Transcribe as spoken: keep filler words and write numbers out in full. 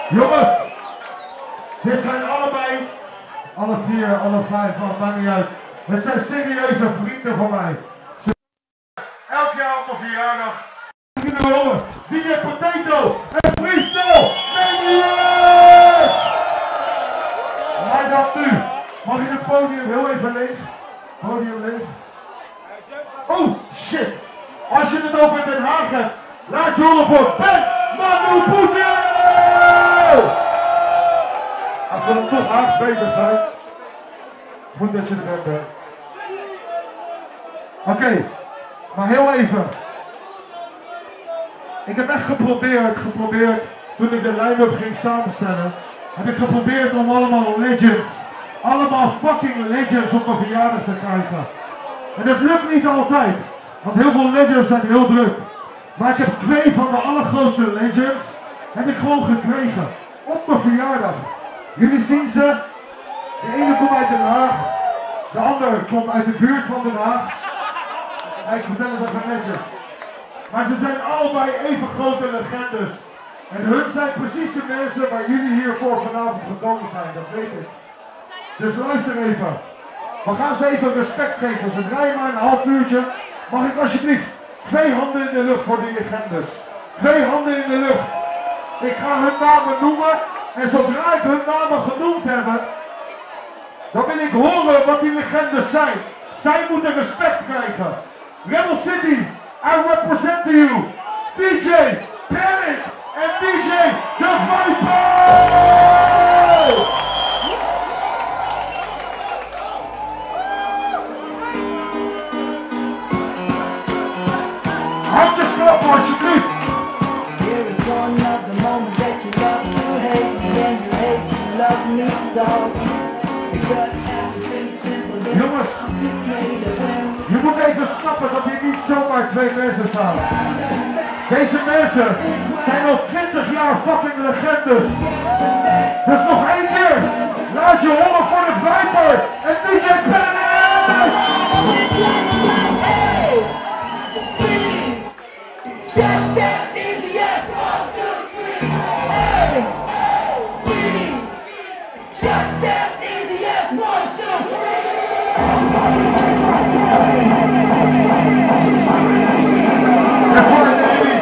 Jongens, dit zijn allebei, alle vier, alle vijf, wat maakt niet uit. Het zijn serieuze vrienden van mij. Ze elk jaar op mijn verjaardag. D J Potato en Freestyle Maniac! Maar dan nu, mag ik het podium heel even leeg? Podium leeg. Oh shit! Als je het over Den Haag hebt, laat je horen voor Ben Manu Poetin! Als we dan toch Haags bezig zijn, goed dat je er bent, hè. Oké, okay, maar heel even. Ik heb echt geprobeerd, geprobeerd, toen ik de line-up ging samenstellen, heb ik geprobeerd om allemaal legends, allemaal fucking legends op mijn verjaardag te krijgen. En dat lukt niet altijd, want heel veel legends zijn heel druk. Maar ik heb twee van de allergrootste legends, heb ik gewoon gekregen, op mijn verjaardag. Jullie zien ze, de ene komt uit Den Haag, de andere komt uit de buurt van Den Haag. Ik vertel het even netjes. Maar ze zijn allebei even grote legendes. En hun zijn precies de mensen waar jullie hiervoor vanavond gekomen zijn, dat weet ik. Dus luister even. We gaan ze even respect geven. Ze draaien maar een half uurtje. Mag ik alsjeblieft twee handen in de lucht voor die legendes? Twee handen in de lucht. Ik ga hun namen noemen. En zodra ik hun namen genoemd heb, dan wil ik horen wat die legendes zijn. Zij moeten respect krijgen. Rebel City, I represent to you, D J Panic and D J The Viper! Houd je klappen alsjeblieft! Here is one of the moments that you love to hate me and you hate you love me so. Because everything's simple. Jongens, je moet even snappen dat hier niet zomaar twee mensen staan. Deze mensen zijn al twintig jaar fucking legendes. Dus nog één keer, laat je horen voor de Viper en D J Panic! Just as easy as one, two, three. Hey, hey, just as easy as one, two, three. That's right, baby.